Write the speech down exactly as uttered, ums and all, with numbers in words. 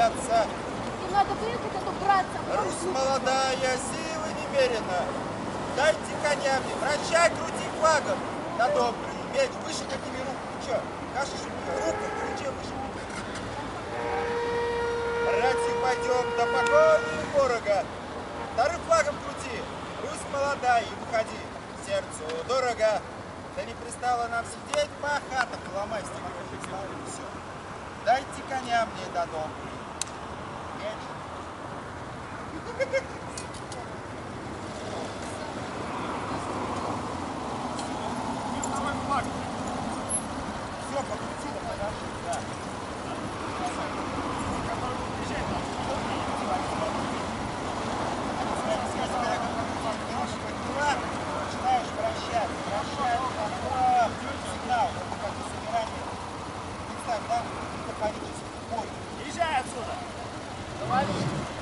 бояться. Не надо выехать, а то браться. Русь молодая, силы немерено. Дайте коня мне, вращай, крути флагом. На добрый меч, выше подними руку. Ты чё, кашешь у меня? Руку в ключе выше. Братья, пойдем до погони и ворога. Вторым флагом крути. Русь молодая, и выходи. Сердцу дорого. Да не пристало нам сидеть по хатам, ломай стекло, все. Дайте коня мне до добрый меч. Все, покрутило, хорошо, да. Начинаешь вращать, вращать, сигнал, сигнал, это как бы собирание. Представь, да, метафорический бой. Езжай отсюда! Товарищ!